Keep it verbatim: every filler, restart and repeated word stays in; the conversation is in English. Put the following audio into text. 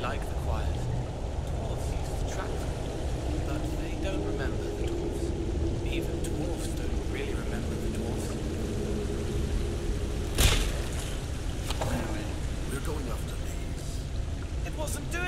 like the quiet. Dwarves used to track them, but they don't remember the dwarves. Even dwarves don't really remember the dwarves. We're going after these. It wasn't doing